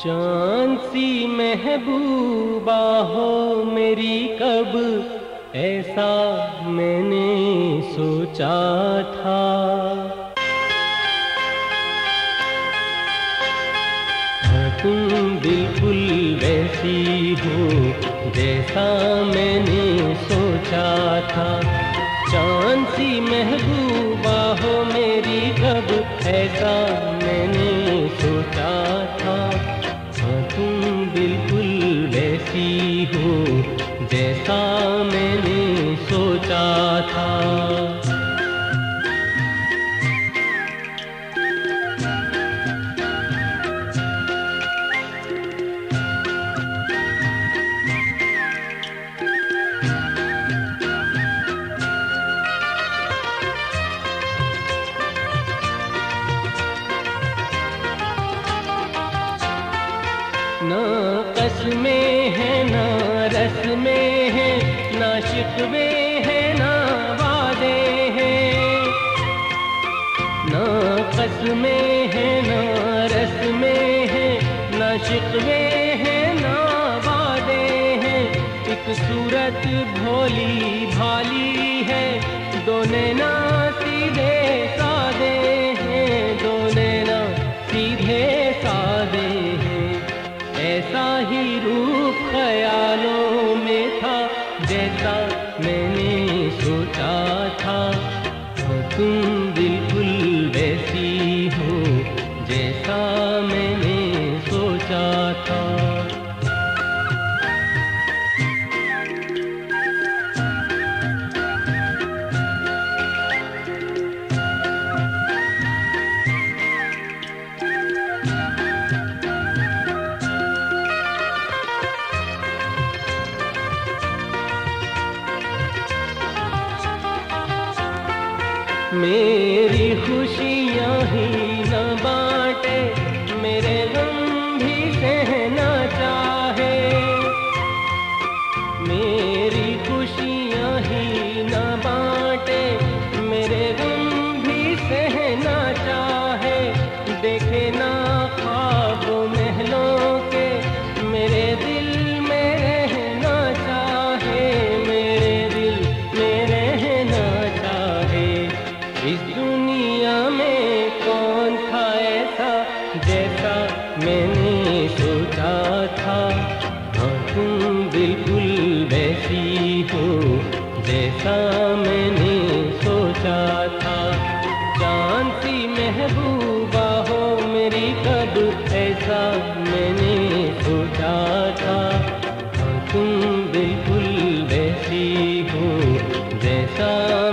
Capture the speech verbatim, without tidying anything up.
चांद सी महबूबा हो मेरी, कब ऐसा मैंने सोचा था। हाँ, तुम बिल्कुल वैसी हो जैसा मैंने सोचा था। चांद सी महबूबा हो मेरी, कब ऐसा मैंने सोचा था। हाँ, तुम बिल्कुल वैसी हो जैसा मैंने सोचा था। ना कसमें है ना रस्में है, ना शिकवे है ना वादे हैं। ना कसमें है ना रस्में है, ना शिकवे है ना वादे हैं। एक सूरत भोली भाली है, दो नैना सीधे सादे हैं, दो नैना सीधे सादे हैं। ऐसा ही रूप ख्यालों में था जैसा मैंने सोचा था। तुम बिल्कुल वैसी हो जैसा मैंने सोचा था। मेरी खुशियाँ ही न बांटे, मेरे गम भी सहना चाहे। मेरी खुशियाँ ही न बांटे, मेरे गम भी सहना चाहे। देखे ना ख्वाब महलों के, मेरे दिल में रहना चाहे, मेरे दिल में रहना चाहे। इस दुनिया में कौन था ऐसा जैसा मैंने सोचा था। हाँ, तुम बिल्कुल वैसी हो जैसा मैंने सोचा था। चांद सी महबूबा हो मेरी, कब ऐसा मैंने सोचा था। हाँ, तुम बिल्कुल वैसी हो जैसा